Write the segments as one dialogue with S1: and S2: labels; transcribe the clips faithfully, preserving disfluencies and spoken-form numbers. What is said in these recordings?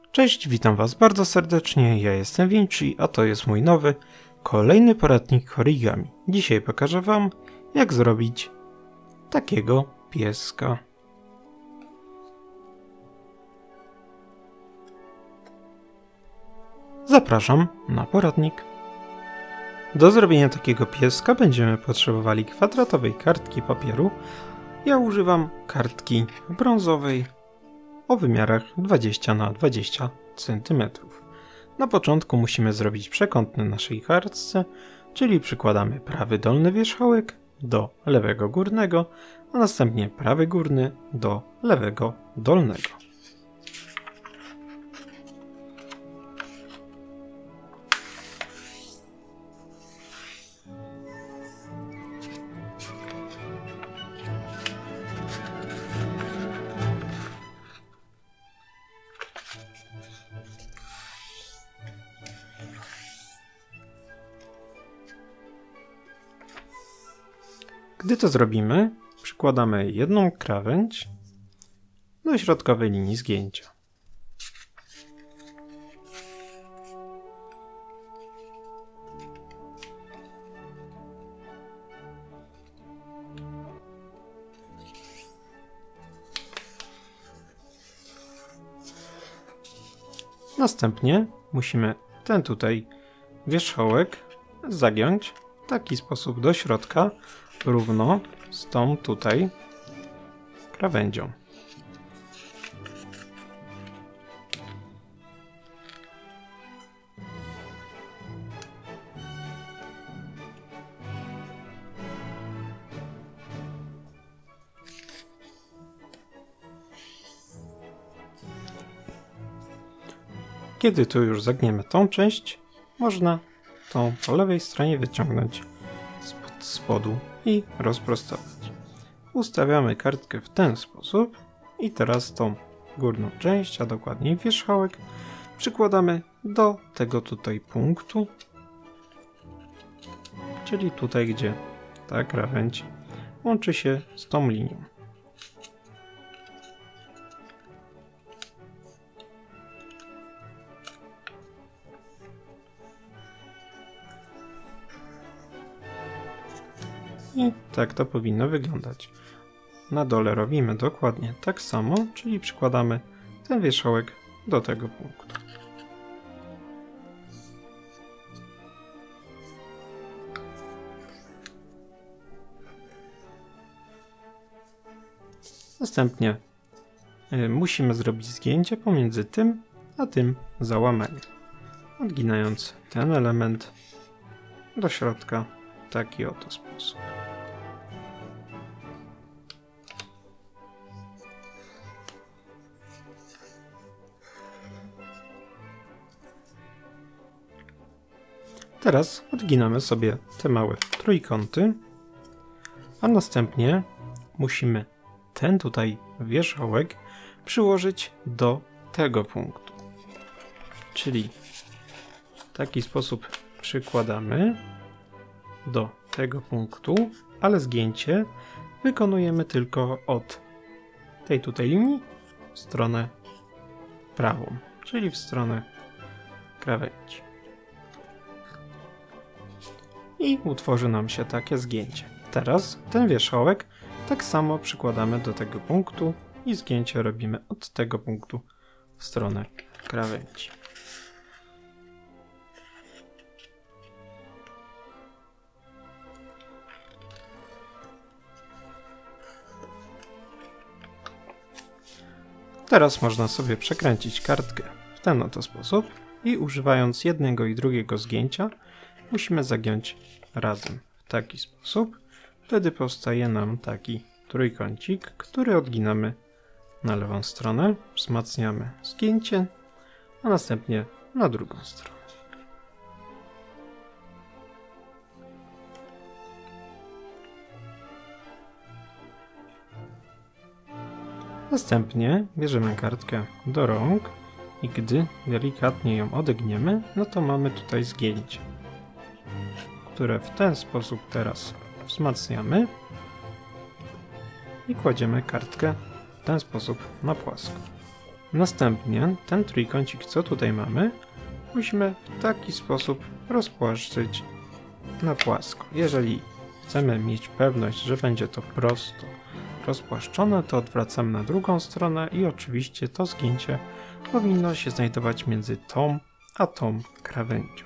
S1: Cześć, witam Was bardzo serdecznie, ja jestem Vinci, a to jest mój nowy, kolejny poradnik origami. Dzisiaj pokażę Wam, jak zrobić takiego pieska. Zapraszam na poradnik. Do zrobienia takiego pieska będziemy potrzebowali kwadratowej kartki papieru. Ja używam kartki brązowej o wymiarach dwadzieścia na dwadzieścia centymetrów. Na początku musimy zrobić przekąt na naszej kartce, czyli przykładamy prawy dolny wierzchołek do lewego górnego, a następnie prawy górny do lewego dolnego. Gdy to zrobimy, przykładamy jedną krawędź do środkowej linii zgięcia. Następnie musimy ten tutaj wierzchołek zagiąć w taki sposób do środka, równo z tą tutaj krawędzią. Kiedy tu już zagniemy tą część, można tą po lewej stronie wyciągnąć spod spodu i rozprostować. Ustawiamy kartkę w ten sposób i teraz tą górną część, a dokładniej wierzchołek, przykładamy do tego tutaj punktu, czyli tutaj, gdzie ta krawędź łączy się z tą linią. I tak to powinno wyglądać. Na dole robimy dokładnie tak samo, czyli przykładamy ten wierzchołek do tego punktu. Następnie y, musimy zrobić zgięcie pomiędzy tym a tym załamaniem, odginając ten element do środka w taki oto sposób. Teraz odginamy sobie te małe trójkąty, a następnie musimy ten tutaj wierzchołek przyłożyć do tego punktu. Czyli w taki sposób przykładamy do tego punktu, ale zgięcie wykonujemy tylko od tej tutaj linii w stronę prawą, czyli w stronę krawędzi. I utworzy nam się takie zgięcie. Teraz ten wierzchołek tak samo przykładamy do tego punktu i zgięcie robimy od tego punktu w stronę krawędzi. Teraz można sobie przekręcić kartkę w ten oto sposób i używając jednego i drugiego zgięcia musimy zagiąć razem w taki sposób. Wtedy powstaje nam taki trójkącik, który odginamy na lewą stronę, wzmacniamy zgięcie, a następnie na drugą stronę. Następnie bierzemy kartkę do rąk i gdy delikatnie ją odegniemy, no to mamy tutaj zgięcie, które w ten sposób teraz wzmacniamy i kładziemy kartkę w ten sposób na płasko. Następnie ten trójkącik, co tutaj mamy, musimy w taki sposób rozpłaszczyć na płasko. Jeżeli chcemy mieć pewność, że będzie to prosto rozpłaszczone, to odwracamy na drugą stronę i oczywiście to zgięcie powinno się znajdować między tą a tą krawędzią.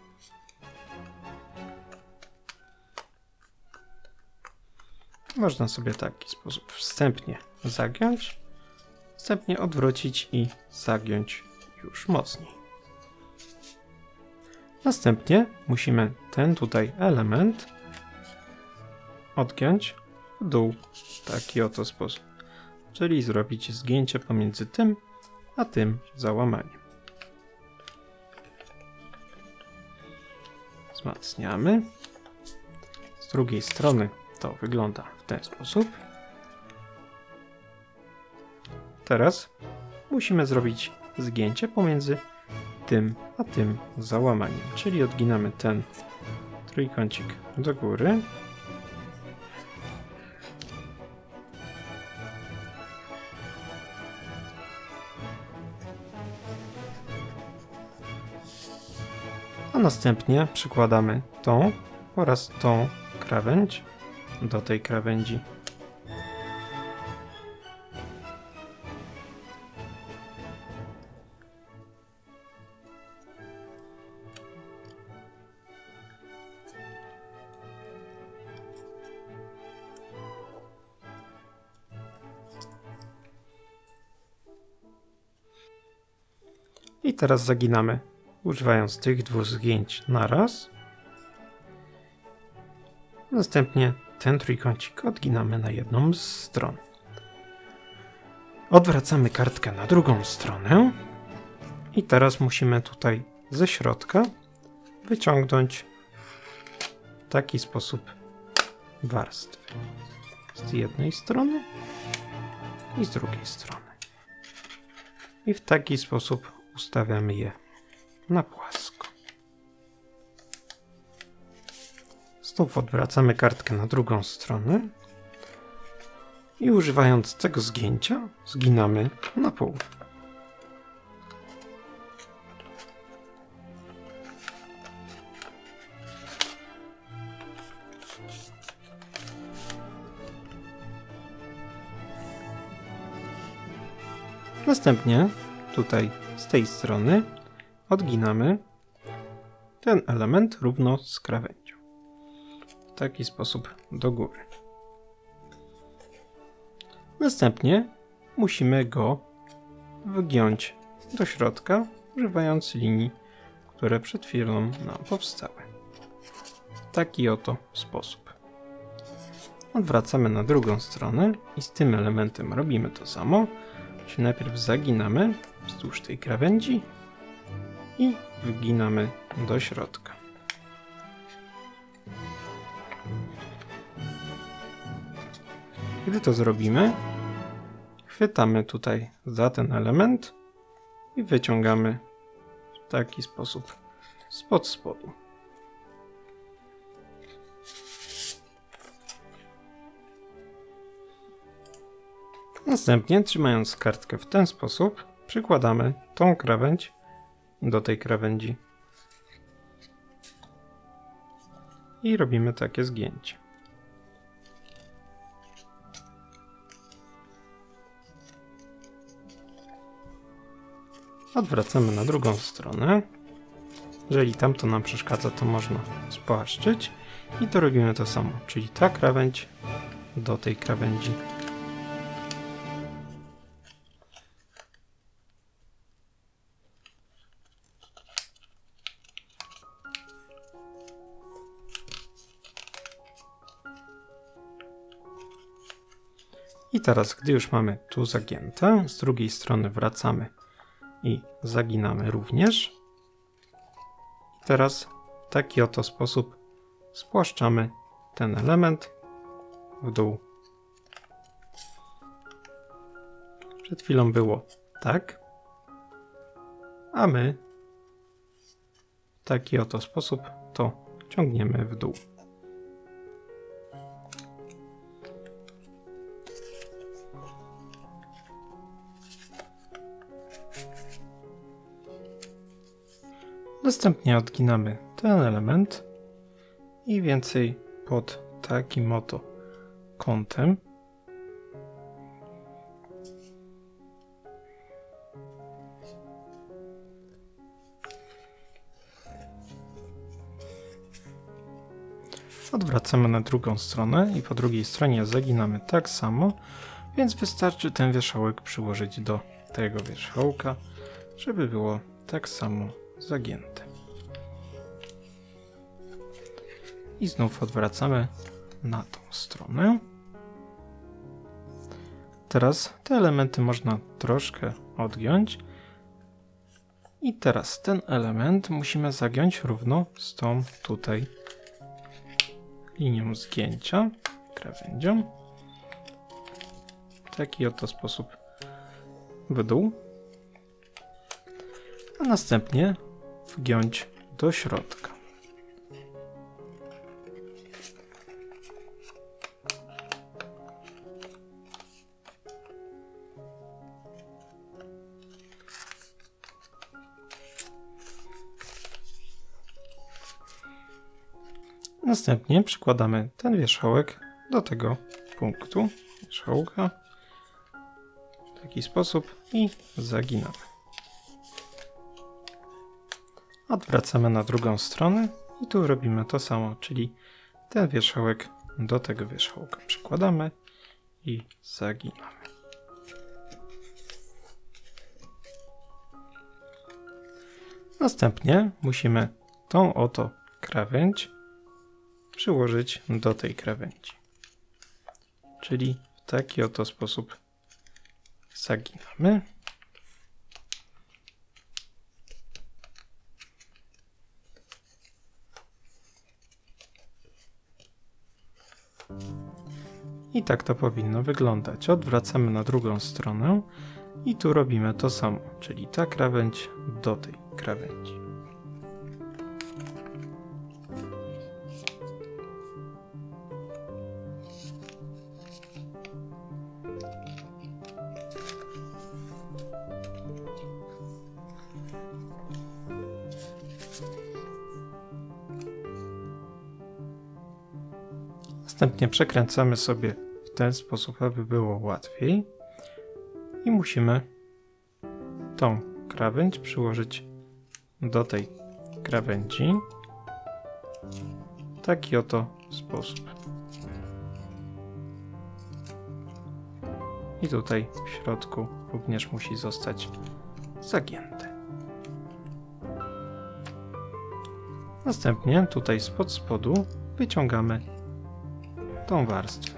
S1: Można sobie w taki sposób wstępnie zagiąć, wstępnie odwrócić i zagiąć już mocniej. Następnie musimy ten tutaj element odgiąć w dół w taki oto sposób, czyli zrobić zgięcie pomiędzy tym a tym załamaniem. Wzmacniamy. Z drugiej strony to wygląda w ten sposób. Teraz musimy zrobić zgięcie pomiędzy tym a tym załamaniem, czyli odginamy ten trójkącik do góry. A następnie przykładamy tą oraz tą krawędź do tej krawędzi. I teraz zaginamy, używając tych dwóch zgięć naraz. Następnie ten trójkącik odginamy na jedną z stron. Odwracamy kartkę na drugą stronę i teraz musimy tutaj ze środka wyciągnąć w taki sposób warstwy. Z jednej strony i z drugiej strony. I w taki sposób ustawiamy je na płasko. Znów odwracamy kartkę na drugą stronę i używając tego zgięcia zginamy na pół. Następnie tutaj z tej strony odginamy ten element równo z krawędzią. W taki sposób do góry. Następnie musimy go wygiąć do środka, używając linii, które przed chwilą nam powstały. W taki oto sposób. Odwracamy na drugą stronę i z tym elementem robimy to samo. Czyli najpierw zaginamy wzdłuż tej krawędzi i wyginamy do środka. Gdy to zrobimy, chwytamy tutaj za ten element i wyciągamy w taki sposób spod spodu. Następnie, trzymając kartkę w ten sposób, przykładamy tą krawędź do tej krawędzi i robimy takie zgięcie. Odwracamy na drugą stronę. Jeżeli tamto nam przeszkadza, to można spłaszczyć i to robimy to samo, czyli ta krawędź do tej krawędzi. I teraz, gdy już mamy tu zagięte, z drugiej strony wracamy i zaginamy również. I teraz w taki oto sposób spłaszczamy ten element w dół. Przed chwilą było tak, a my w taki oto sposób to ciągniemy w dół. Następnie odginamy ten element i więcej pod takim oto kątem. Odwracamy na drugą stronę i po drugiej stronie zaginamy tak samo, więc wystarczy ten wierzchołek przyłożyć do tego wierzchołka, żeby było tak samo zagięte. I znów odwracamy na tą stronę. Teraz te elementy można troszkę odgiąć. I teraz ten element musimy zagiąć równo z tą tutaj linią zgięcia, krawędzią. W taki oto sposób w dół. A następnie wgiąć do środka. Następnie przykładamy ten wierzchołek do tego punktu wierzchołka w taki sposób i zaginamy. Odwracamy na drugą stronę i tu robimy to samo, czyli ten wierzchołek do tego wierzchołka przykładamy i zaginamy. Następnie musimy tą oto krawędź przyłożyć do tej krawędzi. Czyli w taki oto sposób zaginamy. I tak to powinno wyglądać. Odwracamy na drugą stronę i tu robimy to samo, czyli ta krawędź do tej krawędzi. Następnie przekręcamy sobie w ten sposób, aby było łatwiej i musimy tą krawędź przyłożyć do tej krawędzi w taki oto sposób. I tutaj w środku również musi zostać zagięte. Następnie tutaj spod spodu wyciągamy tą warstwę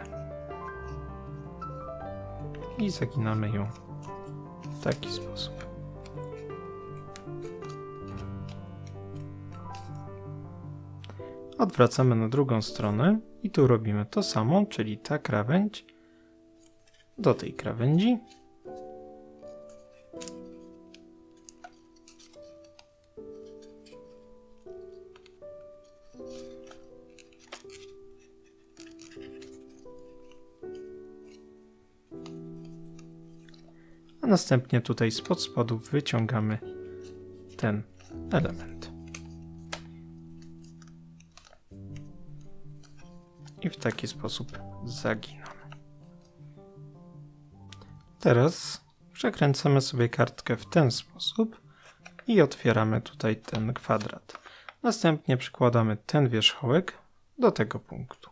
S1: i zaginamy ją w taki sposób. Odwracamy na drugą stronę i tu robimy to samo, czyli ta krawędź do tej krawędzi. A następnie tutaj spod spodu wyciągamy ten element. I w taki sposób zaginamy. Teraz przekręcamy sobie kartkę w ten sposób i otwieramy tutaj ten kwadrat. Następnie przykładamy ten wierzchołek do tego punktu.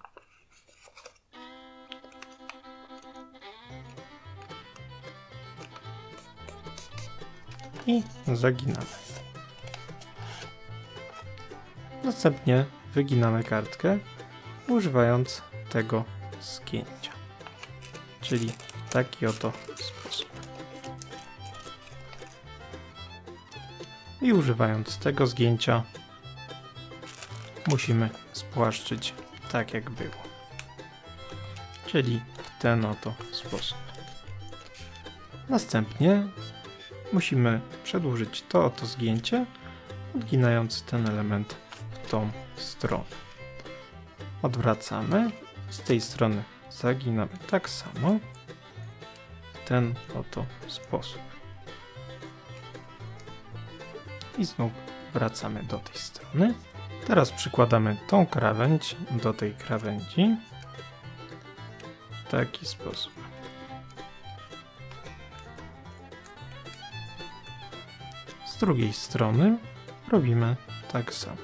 S1: I zaginamy. Następnie wyginamy kartkę używając tego zgięcia, czyli w taki oto sposób. I używając tego zgięcia musimy spłaszczyć tak jak było, czyli w ten oto sposób. Następnie musimy przedłużyć to oto zgięcie, odginając ten element w tą stronę. Odwracamy, z tej strony zaginamy tak samo, w ten oto sposób. I znów Odwracamy do tej strony. Teraz przykładamy tą krawędź do tej krawędzi. W taki sposób. Z drugiej strony robimy tak samo.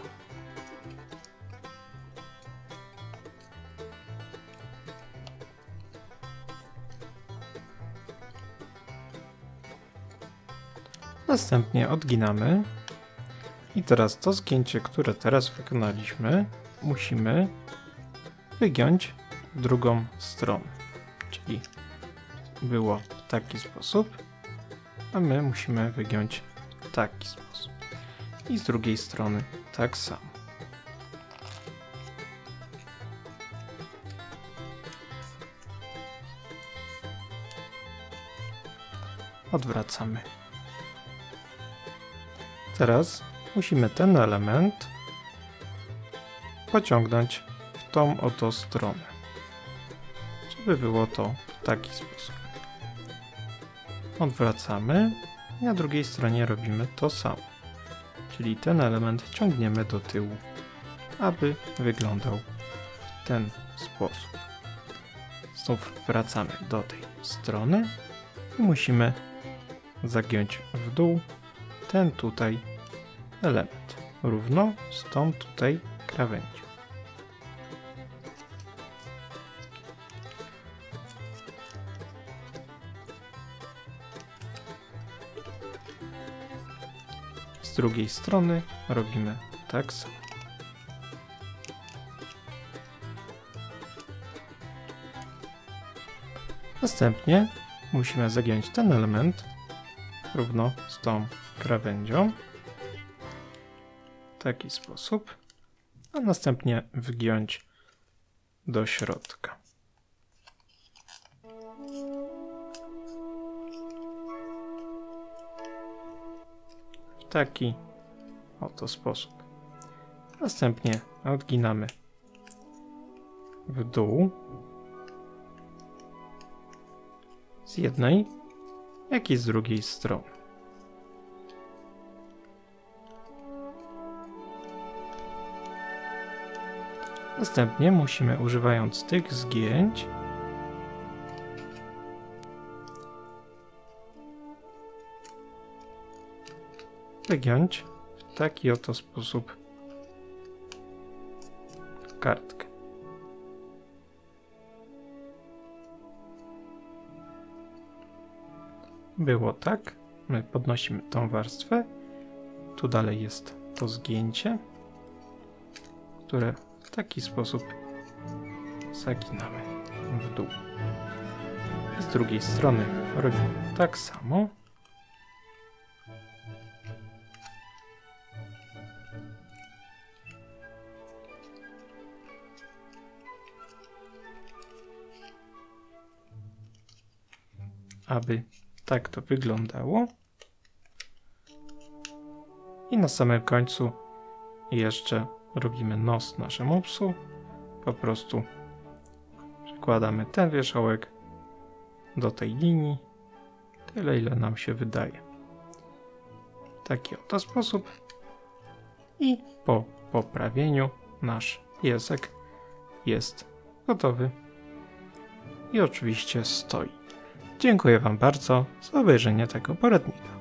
S1: Następnie odginamy i teraz to zgięcie, które teraz wykonaliśmy, musimy wygiąć w drugą stronę. Czyli było w taki sposób, a my musimy wygiąć w taki sposób. I z drugiej strony tak samo. Odwracamy. Teraz musimy ten element pociągnąć w tą oto stronę, żeby było to w taki sposób. Odwracamy i na drugiej stronie robimy to samo, czyli ten element ciągniemy do tyłu, aby wyglądał w ten sposób. Znów wracamy do tej strony i musimy zagiąć w dół ten tutaj element, równo z tą tutaj krawędzią. Z drugiej strony robimy tak samo. Następnie musimy zagiąć ten element równo z tą krawędzią w taki sposób, a następnie wgiąć do środka. W taki oto sposób. Następnie odginamy w dół z jednej, jak i z drugiej strony. Następnie musimy, używając tych zgięć, wygiąć w taki oto sposób kartkę. Było tak, my podnosimy tą warstwę, tu dalej jest to zgięcie, które w taki sposób zaginamy w dół. I z drugiej strony robimy tak samo. Aby tak to wyglądało. I na samym końcu jeszcze robimy nos naszemu psu. Po prostu przykładamy ten wierzchołek do tej linii. Tyle, ile nam się wydaje. W taki oto sposób. I po poprawieniu nasz piesek jest gotowy. I oczywiście stoi. Dziękuję Wam bardzo za obejrzenie tego poradnika.